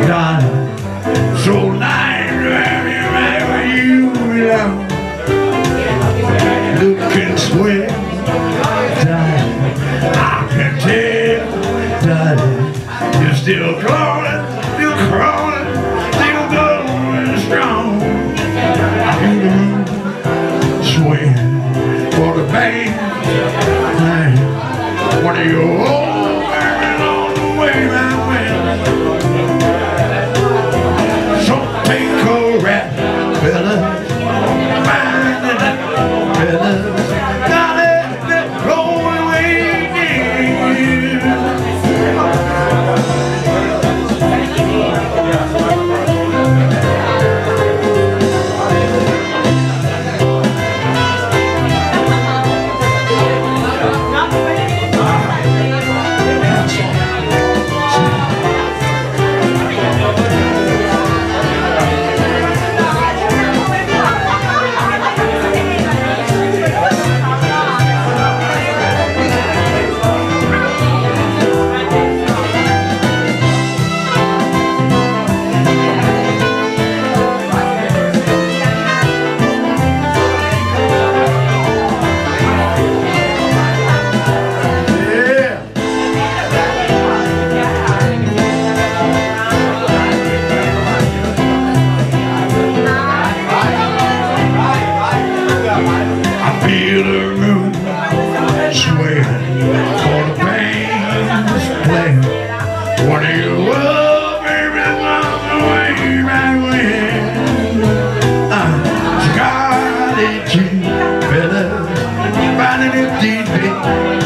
darling, so nice where you belong. Looking sweet, darling, I can tell, darling, you're still crawling, still crawling, still going strong. Swing for the band, one of your old man on the way, my way. So take a rap, fella, find it, fella, now let it roll away again. Feel the room sway for the band's play. One of your love, baby, along the way, right way. Scotty G, fellas, finding it deep.